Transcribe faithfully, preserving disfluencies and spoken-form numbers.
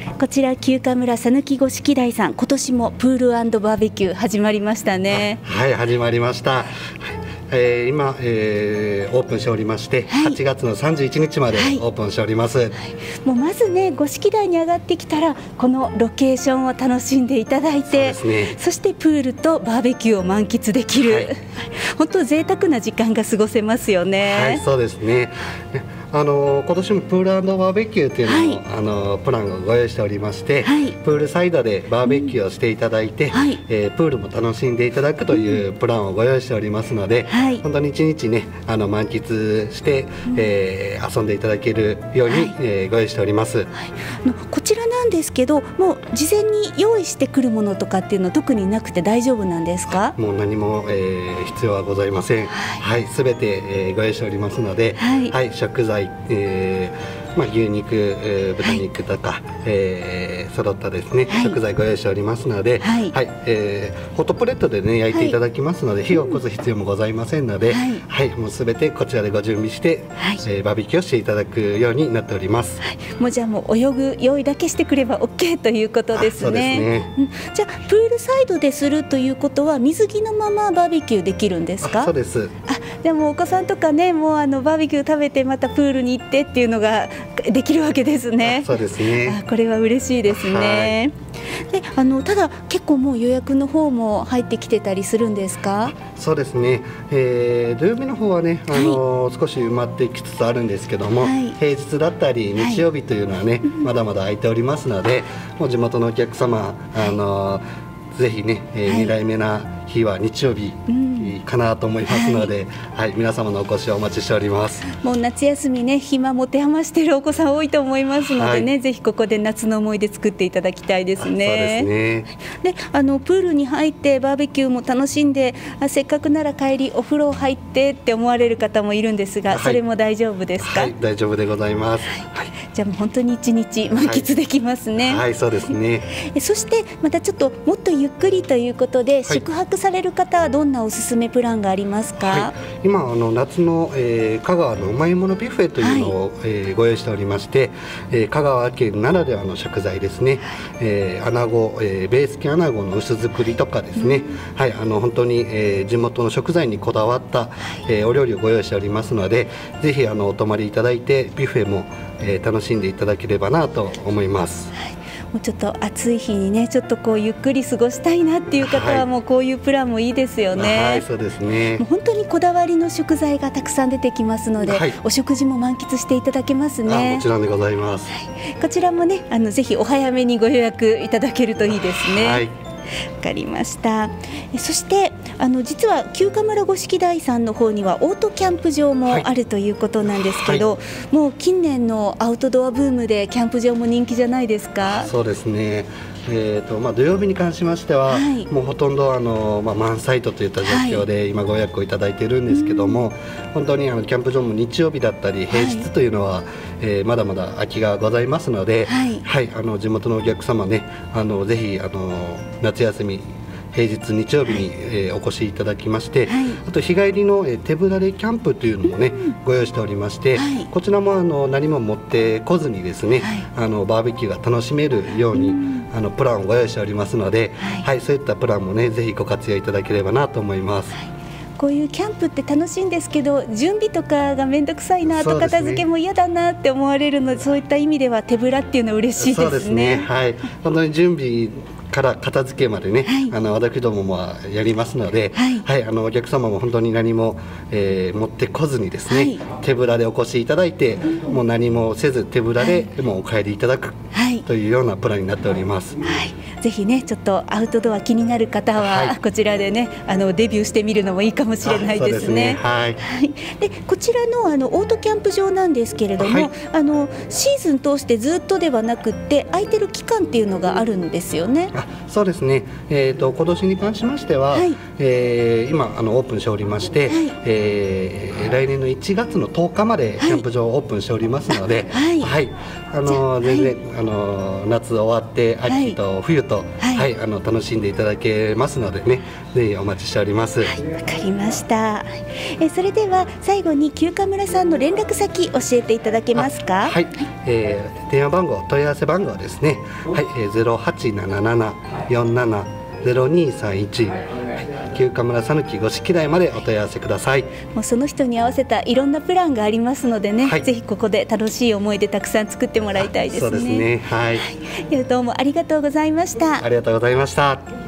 こちら休暇村さぬき五色台さん、今年もプール&バーベキュー始まりましたね。 はい、始まりました。はい、えー、今、えー、オープンしておりまして、はい、はちがつのさんじゅういちにちまでオープンしております。はいはい、 もうまずね、五色台に上がってきたらこのロケーションを楽しんでいただいて、 そ,、ね、そしてプールとバーベキューを満喫できる、はい、本当贅沢な時間が過ごせますよね。 はい、そうですね。あの今年もプール&バーベキューというのを、はい、あのプランをご用意しておりまして、はい、プールサイドでバーベキューをしていただいて、うん、はい、えー、プールも楽しんでいただくというプランをご用意しておりますので、はい、本当に一日ね、あの満喫して、うん、えー、遊んでいただけるように、はい、えー、ご用意しております。はい、 こちらなんですけど、もう事前に用意してくるものとかっていうのは特になくて大丈夫なんですか？ もう何も、えー、必要はございません。はい、すべ、はい、て、えー、ご用意しておりますので、はい、はい、食材、えーまあ、牛肉、えー、豚肉とか、はい、えー、揃ったですね、はい、食材ご用意しておりますので、はい、はい、えー、ホットプレートでね焼いていただきますので、はい、火を起こす必要もございませんので、はい、はい、もうすべてこちらでご準備して、はい、えー、バーベキューをしていただくようになっております。はい、 もうじゃあもう泳ぐ用意だけしてくれば オーケー ということですね。 そうですね。 うん、じゃあプールサイドでするということは水着のままバーベキューできるんですか？ そうです。 あ、でもお子さんとかね、もうあのバーベキュー食べてまたプールに行ってっていうのができるわけですね。 そうですね。 あ、これは嬉しいですね。で、あのただ結構もう予約の方も入ってきてたりするんですか？ そうですね、えー、土曜日の方はね、あのーはい、少し埋まってきつつあるんですけども、はい、平日だったり日曜日というのはね、はい、まだまだ空いておりますので、もう地元のお客様、あのー、ぜひね、えーはい、にだいめな日は日曜日かなと思いますので、はい、はい、皆様のお越しをお待ちしております。 もう夏休みね、暇持て余しているお子さん多いと思いますのでね、はい、ぜひここで夏の思い出作っていただきたいですね。そうですね。 で、あのプールに入ってバーベキューも楽しんで、あ、せっかくなら帰りお風呂入ってって思われる方もいるんですが、はい、それも大丈夫ですか？ はい、大丈夫でございます。 はい、じゃあもう本当に一日満喫できますね。 はい、はい、そうですね。 そしてまたちょっともっとゆっくりということで、はい、宿泊される方はどんなおすすめプランがありますか？ はい、今あの夏の、えー、香川のうまいものビュッフェというのを、はい、えー、ご用意しておりまして、えー、香川県ならではの食材ですね、えー、穴子、えー、ベース系穴子の薄作りとかですね、うん、はい、あの本当に、えー、地元の食材にこだわった、えー、お料理をご用意しておりますので、ぜひあのお泊まりいただいてビュッフェも、えー、楽しんでいただければなと思います。はい、 もうちょっと暑い日にね、ちょっとこうゆっくり過ごしたいなっていう方は、もうこういうプランもいいですよね。 はい、そうですね。 もう本当にこだわりの食材がたくさん出てきますので、はい、お食事も満喫していただけますね。 もちろんでございます。 はい、こちらもね、あのぜひお早めにご予約いただけるといいですね。はい、わかりました。そしてあの実は休暇村五色台さんの方にはオートキャンプ場もあるということなんですけど、はい、もう近年のアウトドアブームでキャンプ場も人気じゃないですか？ そうですね。えーとまあ、土曜日に関しましては、はい、もうほとんどあの、まあ、満載といった状況で今ご予約をいただいているんですけども、はい、本当にあのキャンプ場も日曜日だったり平日というのは、はい、えー、まだまだ空きがございますので、はいはい、あの地元のお客様ね、あのぜひあの夏休み平日日曜日に、えー、お越しいただきまして、はい、あと日帰りの、えー、手ぶらでキャンプというのもね、うん、ご用意しておりまして、はい、こちらもあの何も持ってこずにですね、はい、あのバーベキューが楽しめるように、うん、あのプランをご用意しておりますので、はいはい、そういったプランもねぜひご活用いただければなと思います。はい、 こういうキャンプって楽しいんですけど、準備とかが面倒くさいな、後片付けも嫌だなって思われるので、そういった意味では手ぶらっていうのは嬉しいですね。 そうですね、はい、本当に準備から片付けまでね、はい、あの私どももやりますので、はいはい、あのお客様も本当に何も、えー、持ってこずにですね、はい、手ぶらでお越しいただいて、うん、もう何もせず手ぶらで、はい、もうお帰りいただく、はい、というようなプランになっております。はい、 ぜひね、ちょっとアウトドア気になる方は、はい、こちらでね、あのデビューしてみるのもいいかもしれないですね。はい、でこちらのあのオートキャンプ場なんですけれども、はい、あのシーズン通してずっとではなくって空いてる期間っていうのがあるんですよね。 あ、そうですね、えー、と今年に関しましては、はい、えー、今あのオープンしておりまして、はい、えー、来年のいちがつのとおかまでキャンプ場をオープンしておりますので、はいはい、あの全然、はい、あの夏終わって秋と冬とと、はい、はい、あの楽しんでいただけますのでね、ぜひお待ちしております。 はい、わかりました。えそれでは最後に休暇村さんの連絡先教えていただけますか。 はい、えー、電話番号、問い合わせ番号ですね。はい、えー、ゼロはちななななよんななゼロにさんいち、休暇村さぬき五色台までお問い合わせください。 もうその人に合わせたいろんなプランがありますのでね、はい、ぜひここで楽しい思い出たくさん作ってもらいたいですね。 そうですね。はい。 はい、どうもありがとうございました。 ありがとうございました。